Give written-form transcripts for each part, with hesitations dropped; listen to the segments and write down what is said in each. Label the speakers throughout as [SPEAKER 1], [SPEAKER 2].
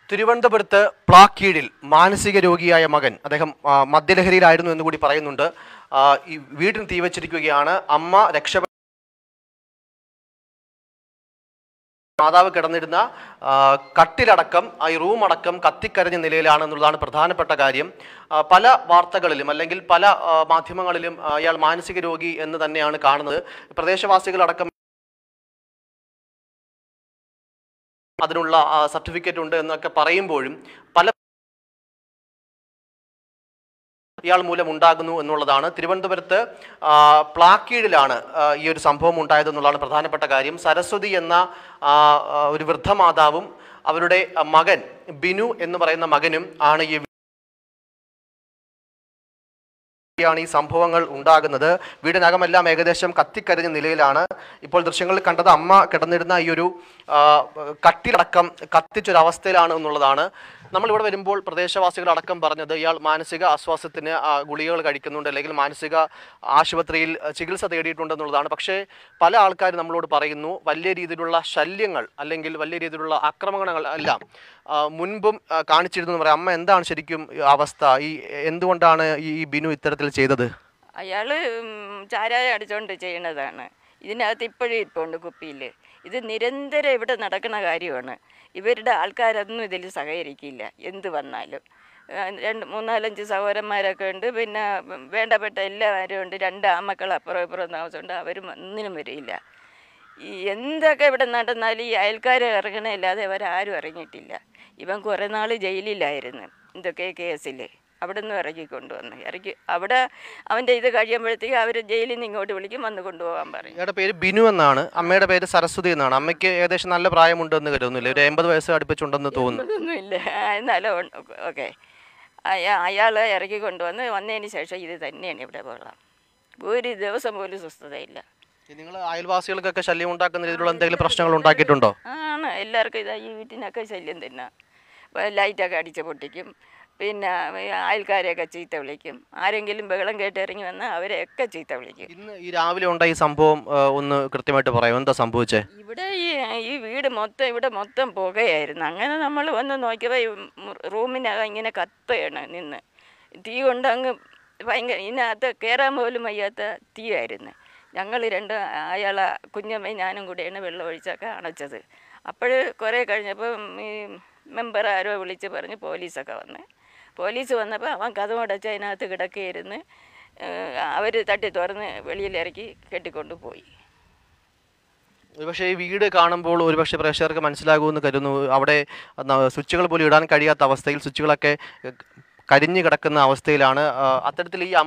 [SPEAKER 1] തിരുവനന്തപുരത്ത് പ്ലാക്കീഴിൽ മാനസിക രോഗിയായ മകൻ അദ്ദേഹം മദ്യലഹരിയിലായിരുന്നു എന്ന് കൂടി പറയുന്നുണ്ട്. ഈ വീടിന് തീവച്ചിരിക്കുകയാണ്. അമ്മ രക്ഷപ്പെട്ട മാതാവ് കിടന്നിരുന്ന കട്ടിലടക്കം ഈ റൂം അടക്കം കത്തിക്കരഞ്ഞ നിലയിലാണ് എന്നുള്ളതാണ് പ്രധാനപ്പെട്ട കാര്യം. പല വാർത്തകളിലും അല്ലെങ്കിൽ പല മാധ്യമങ്ങളിലും അയാൾ മാനസിക രോഗി എന്ന് തന്നെയാണ് കാണുന്നത്. പ്രദേശവാസികളടക്കം അതിനുള്ള സർട്ടിഫിക്കറ്റ് ഉണ്ട് എന്നൊക്കെ പറയുമ്പോഴും പല ഇയാൾ മൂലം ഉണ്ടാകുന്നു എന്നുള്ളതാണ്. തിരുവനന്തപുരത്ത് പ്ലാക്കീഴിലാണ് ഈ ഒരു സംഭവം ഉണ്ടായതെന്നുള്ളതാണ് പ്രധാനപ്പെട്ട കാര്യം. സരസ്വതി എന്ന ഒരു വൃദ്ധമാതാവും അവരുടെ മകൻ ബിനു എന്ന് പറയുന്ന മകനും ആണ് ഈ സംഭവങ്ങൾ ഉണ്ടാകുന്നത്. വീടിനകമെല്ലാം ഏകദേശം കത്തിക്കരിഞ്ഞ നിലയിലാണ്. ഇപ്പോൾ ദൃശ്യങ്ങളിൽ കണ്ടത് അമ്മ കിടന്നിരുന്ന ഈ ഒരു കട്ടിലടക്കം കത്തിച്ചൊരവസ്ഥയിലാണ് എന്നുള്ളതാണ്. നമ്മളിവിടെ വരുമ്പോൾ പ്രദേശവാസികളടക്കം പറഞ്ഞത് ഇയാൾ മാനസിക ആശ്വാസത്തിന് ഗുളികകൾ കഴിക്കുന്നുണ്ട്, അല്ലെങ്കിൽ മാനസിക ആശുപത്രിയിൽ ചികിത്സ തേടിയിട്ടുണ്ടെന്നുള്ളതാണ്. പക്ഷേ പല ആൾക്കാരും നമ്മളോട് പറയുന്നു വലിയ രീതിയിലുള്ള ശല്യങ്ങൾ അല്ലെങ്കിൽ വലിയ രീതിയിലുള്ള ആക്രമണങ്ങൾ എല്ലാം മുൻപും കാണിച്ചിരുന്നു എന്ന് പറയാം. അമ്മ എന്താണ് ശരിക്കും അവസ്ഥ? എന്തുകൊണ്ടാണ് ഈ ബിനു ഇത്തരത്തിൽ ചെയ്തത്?
[SPEAKER 2] അയാള് ചാരായം അടിച്ചോണ്ട് ചെയ്യണതാണ്. ഇതിനകത്ത് ഇപ്പോഴും ഇരിപ്പുണ്ട് കുപ്പിയിൽ. ഇത് നിരന്തരം ഇവിടെ നടക്കുന്ന കാര്യമാണ്. ഇവരുടെ ആൾക്കാരൊന്നും ഇതിൽ സഹകരിക്കില്ല എന്ത് വന്നാലും. 3-4-5 സഹോദരന്മാരൊക്കെ ഉണ്ട്, പിന്നെ വേണ്ടപ്പെട്ട എല്ലാവരും ഉണ്ട്. 2 ആമക്കൾ അപ്പുറം ഇപ്പുറം താമസമുണ്ട്. അവരും ഒന്നിനും വരില്ല. ഈ എന്തൊക്കെ ഇവിടെ നടന്നാലും ഈ അയൽക്കാരെ ഇറങ്ങണമില്ലാതെ അവരാരും ഇറങ്ങിയിട്ടില്ല. ഇവൻ കുറേ നാൾ ജയിലിലായിരുന്നു എന്തൊക്കെ കേസിൽ. അവിടെ നിന്ന് ഇറങ്ങിക്കൊണ്ടുവന്ന് അവിടെ അവൻ്റെ ഇത് കഴിയുമ്പോഴത്തേക്ക് അവർ ജയിലിൽ നിന്ന് ഇങ്ങോട്ട് വിളിക്കും, വന്ന് കൊണ്ടുപോകാൻ പറയും.
[SPEAKER 1] ഇയാളുടെ പേര് ബിനു എന്നാണ്, അമ്മയുടെ പേര് സരസ്വതി എന്നാണ്. അമ്മയ്ക്ക് ഏകദേശം നല്ല പ്രായമുണ്ടെന്ന് കരുതുന്നില്ല, ഒരു 80 വയസ്സ് അടുപ്പിച്ചുണ്ടെന്ന് തോന്നുന്നു.
[SPEAKER 2] ഒന്നുമില്ല, എന്നാലും ഓക്കെ. അയാൾ ഇറക്കി വന്നതിന് ശേഷം ഇത് തന്നെയാണ് ഇവിടെ വെള്ളം. ഒരു ദിവസം പോലും സ്വസ്ഥതയില്ല.
[SPEAKER 1] നിങ്ങൾ അയൽവാസികൾക്കൊക്കെ ശല്യം ഉണ്ടാക്കുന്ന രീതിയിലുള്ള എന്തെങ്കിലും പ്രശ്നങ്ങൾ ഉണ്ടാക്കിയിട്ടുണ്ടോ?
[SPEAKER 2] ആണ്, എല്ലാവർക്കും ഇതാ ഈ വീട്ടിനൊക്കെ ശല്യം തന്നെ. ലൈറ്റൊക്കെ അടിച്ച് പൊട്ടിക്കും, പിന്നെ അയൽക്കാരെയൊക്കെ ചീത്ത വിളിക്കും. ആരെങ്കിലും ബഹളം കേട്ട് ഇറങ്ങി വന്നാൽ അവരെയൊക്കെ ചീത്ത വിളിക്കും.
[SPEAKER 1] ഇന്ന് ഈ രാവിലെ ഉണ്ടായ ഈ സംഭവം ഒന്ന് കൃത്യമായിട്ട് പറയാം, എന്താ സംഭവിച്ചേ?
[SPEAKER 2] ഇവിടെ ഈ വീട് മൊത്തം പുകയായിരുന്നു. അങ്ങനെ നമ്മൾ വന്ന് നോക്കിയപ്പോൾ റൂമിനകം ഇങ്ങനെ കത്തുകയാണ് നിന്ന്. തീ കൊണ്ട് അങ്ങ് ഭയങ്കര, ഇതിനകത്ത് കയറാൻ പോലും വയ്യാത്ത തീയായിരുന്നു. ഞങ്ങൾ 2 അയാളെ കുഞ്ഞമ്മയും ഞാനും കൂടെയാണ് വെള്ളം ഒഴിച്ചൊക്കെ അണച്ചത്. അപ്പോൾ കുറേ കഴിഞ്ഞപ്പോൾ ഈ മെമ്പർ ആരോ വിളിച്ച് പറഞ്ഞ് പോലീസൊക്കെ വന്ന്. പോലീസ് വന്നപ്പോൾ അവൻ കതമടച്ച് അതിനകത്ത് കിടക്കുകയായിരുന്നു. അവർ തട്ടി തുറന്ന് വെളിയിലിറക്കി കെട്ടിക്കൊണ്ട് പോയി.
[SPEAKER 1] ഒരുപക്ഷെ ഈ വീട് കാണുമ്പോൾ ഒരുപക്ഷെ പ്രേക്ഷകർക്ക് മനസ്സിലാകുമെന്ന് കരുതുന്നു. അവിടെ സ്വിച്ചുകൾ പോലും ഇടാൻ കഴിയാത്ത അവസ്ഥയിൽ, സ്വിച്ചുകളൊക്കെ കരിഞ്ഞു കിടക്കുന്ന അവസ്ഥയിലാണ്. അത്തരത്തിൽ ഈ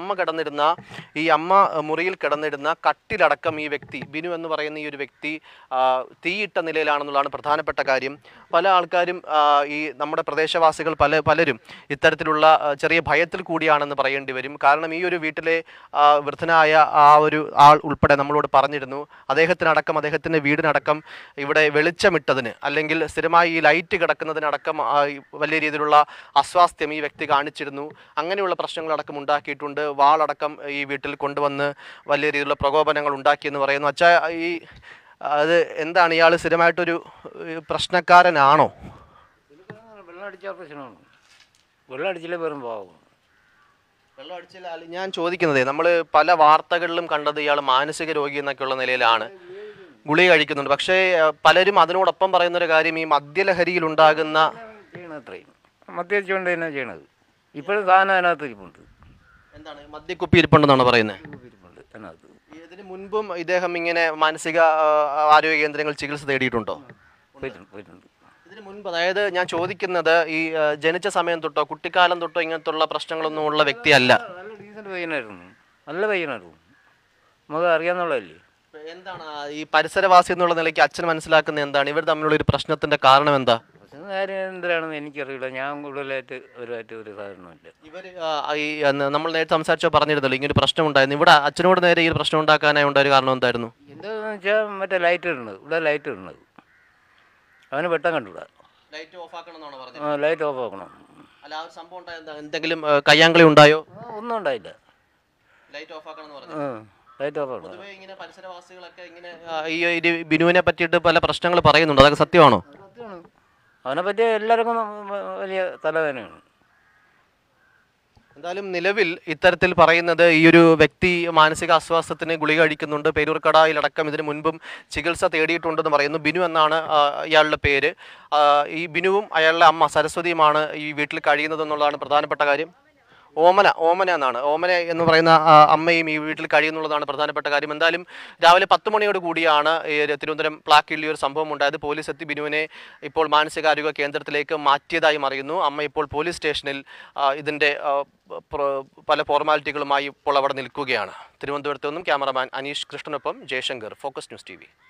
[SPEAKER 1] അമ്മ മുറിയിൽ കിടന്നിരുന്ന കട്ടിലടക്കം ഈ വ്യക്തി ബിനു എന്ന് പറയുന്ന ഈ ഒരു വ്യക്തി തീയിട്ട നിലയിലാണെന്നുള്ളതാണ് പ്രധാനപ്പെട്ട കാര്യം. പല ആൾക്കാരും ഈ നമ്മുടെ പ്രദേശവാസികൾ പലരും ഇത്തരത്തിലുള്ള ചെറിയ ഭയത്തിൽ കൂടിയാണെന്ന് പറയേണ്ടി വരും. കാരണം ഈ ഒരു വീട്ടിലെ വൃദ്ധനായ ഒരു ആൾ ഉൾപ്പെടെ നമ്മളോട് പറഞ്ഞിരുന്നു, അദ്ദേഹത്തിൻ്റെ വീടിനടക്കം ഇവിടെ വെളിച്ചമിട്ടതിന് അല്ലെങ്കിൽ സ്ഥിരമായി ഈ ലൈറ്റ് കിടക്കുന്നതിനടക്കം വലിയ രീതിയിലുള്ള അസ്വാസ്ഥ്യം ഈ വ്യക്തി കാണിച്ചിരുന്നു. അങ്ങനെയുള്ള പ്രശ്നങ്ങളടക്കം ഉണ്ടാക്കിയിട്ടുണ്ട്. വാളടക്കം ഈ വീട്ടിൽ കൊണ്ടുവന്ന് വലിയ രീതിയിലുള്ള പ്രകോപനങ്ങൾ ഉണ്ടാക്കിയെന്ന് പറയുന്നു. അച്ഛാ, അത് എന്താണ്, ഇയാൾ സ്ഥിരമായിട്ടൊരു പ്രശ്നക്കാരനാണോ?
[SPEAKER 3] വെള്ളം അടിച്ചാൽ പ്രശ്നമാണ്. വെള്ളം അടിച്ചില്ലേ വെറും പോകും.
[SPEAKER 1] വെള്ളം അടിച്ചില്ല. ഞാൻ ചോദിക്കുന്നത്, നമ്മൾ പല വാർത്തകളിലും കണ്ടത് ഇയാൾ മാനസിക രോഗി എന്നൊക്കെയുള്ള നിലയിലാണ്, ഗുളിക കഴിക്കുന്നുണ്ട്. പക്ഷേ പലരും അതിനോടൊപ്പം പറയുന്നൊരു കാര്യം ഈ മദ്യലഹരിയിൽ ഉണ്ടാകുന്ന
[SPEAKER 3] ചെയ്യണത്രയും മദ്യച്ചുകൊണ്ട് തന്നെ ചെയ്യണത്. ഇപ്പോഴും സാധനം അതിനകത്ത് ഇരിപ്പുണ്ട്. എന്താണ്
[SPEAKER 1] മദ്യക്കുപ്പി ഇരിപ്പുണ്ടെന്നാണ് പറയുന്നത്?
[SPEAKER 3] ഇരിപ്പുണ്ട് അതിനകത്ത്.
[SPEAKER 1] ഇതിന് മുൻപും ഇദ്ദേഹം ഇങ്ങനെ മാനസിക ആരോഗ്യ കേന്ദ്രങ്ങൾ ചികിത്സ തേടിയിട്ടുണ്ടോ?
[SPEAKER 3] പോയിട്ടുണ്ട്.
[SPEAKER 1] ഇതിന് മുൻപ്, അതായത് ഞാൻ ചോദിക്കുന്നത്, ഈ ജനിച്ച സമയം തൊട്ടോ കുട്ടിക്കാലം തൊട്ടോ ഇങ്ങനത്തുള്ള പ്രശ്നങ്ങളൊന്നും ഉള്ള വ്യക്തിയല്ല.
[SPEAKER 3] നല്ല ഡീസൻറ്റ് പയ്യനായിരുന്നു, നല്ല പയ്യനായിരുന്നു, നമുക്ക് അറിയാന്നുള്ളതല്ലേ.
[SPEAKER 1] എന്താണ് ഈ പരിസരവാസി എന്നുള്ള നിലയ്ക്ക് അച്ഛൻ മനസ്സിലാക്കുന്നത് എന്താണ്? ഇവർ തമ്മിലുള്ള ഒരു പ്രശ്നത്തിന്റെ കാരണം എന്താ?
[SPEAKER 3] കാര്യം എന്തിനാണെന്ന് എനിക്കറിയില്ല. ഞാൻ കൂടുതലായിട്ട് ഒരു സാധനമില്ല.
[SPEAKER 1] ഇവർ നമ്മൾ നേരത്തെ സംസാരിച്ചോ പറഞ്ഞിരുന്നല്ലോ ഇങ്ങനെ ഒരു പ്രശ്നം ഉണ്ടായിരുന്നു. ഇവിടെ അച്ഛനോട് നേരെ ഈ പ്രശ്നം ഉണ്ടാക്കാനായി ഉണ്ടായ കാരണം എന്തായിരുന്നു?
[SPEAKER 3] എന്താണെന്ന് വെച്ചാൽ മറ്റേ ലൈറ്റ് ഇടുന്നത്, ഇവിടെ ലൈറ്റ് ഇടുന്നത് അവന് വെട്ടം കണ്ടുകൂടാ.
[SPEAKER 1] ലൈറ്റ് ഓഫ് ആക്കണം.
[SPEAKER 3] ലൈറ്റ് ഓഫ് ആക്കണം.
[SPEAKER 1] അല്ല, ആ സംഭവം ഉണ്ടായ എന്തെങ്കിലും കയ്യാങ്കളി ഉണ്ടായോ?
[SPEAKER 3] ഒന്നും ഉണ്ടായില്ല.
[SPEAKER 1] ലൈറ്റ് ഓഫ് ആക്കണം.
[SPEAKER 3] ലൈറ്റ് ഓഫ് ആക്കണം.
[SPEAKER 1] ഇങ്ങനെ പരിസരവാസികളൊക്കെ ഇങ്ങനെ ഈ ബിനുവിനെ പറ്റിയിട്ട് പല പ്രശ്നങ്ങൾ പറയുന്നുണ്ട്, അതൊക്കെ സത്യമാണോ?
[SPEAKER 3] സത്യമാണ്. അവനെ പറ്റി എല്ലാവർക്കും വലിയ തലവേദനയാണ്.
[SPEAKER 1] എന്തായാലും നിലവിൽ ഇത്തരത്തിൽ പറയുന്നത് ഈ ഒരു വ്യക്തി മാനസിക അസ്വാസ്ഥത്തിന് ഗുളിക കഴിക്കുന്നുണ്ട്. പേരൂർക്കടയിലടക്കം ഇതിനു മുൻപും ചികിത്സ തേടിയിട്ടുണ്ടെന്ന് പറയുന്നു. ബിനു എന്നാണ് ഇയാളുടെ പേര്. ഈ ബിനുവും അയാളുടെ അമ്മ സരസ്വതിയുമാണ് ഈ വീട്ടിൽ കഴിയുന്നതെന്നുള്ളതാണ് പ്രധാനപ്പെട്ട കാര്യം. ഓമന എന്നാണ്. ഓമന എന്ന് പറയുന്ന അമ്മയും ഈ വീട്ടിൽ കഴിയുന്നുള്ളതാണ് പ്രധാനപ്പെട്ട കാര്യം. എന്തായാലും രാവിലെ 10 മണിയോട് കൂടിയാണ് തിരുവനന്തപുരം പ്ലാക്കിൽ ഈ ഒരു സംഭവം ഉണ്ടായത്. പോലീസ് എത്തി ബിനുവിനെ ഇപ്പോൾ മാനസികാരോഗ്യ കേന്ദ്രത്തിലേക്ക് മാറ്റിയതായി അറിയുന്നു. അമ്മ ഇപ്പോൾ പോലീസ് സ്റ്റേഷനിൽ ഇതിൻ്റെ പല ഫോർമാലിറ്റികളുമായി ഇപ്പോൾ അവിടെ നിൽക്കുകയാണ്. തിരുവനന്തപുരത്ത് നിന്നും ക്യാമറമാൻ അനീഷ് കൃഷ്ണനൊപ്പം ജയശങ്കർ, ഫോക്കസ് ന്യൂസ് TV.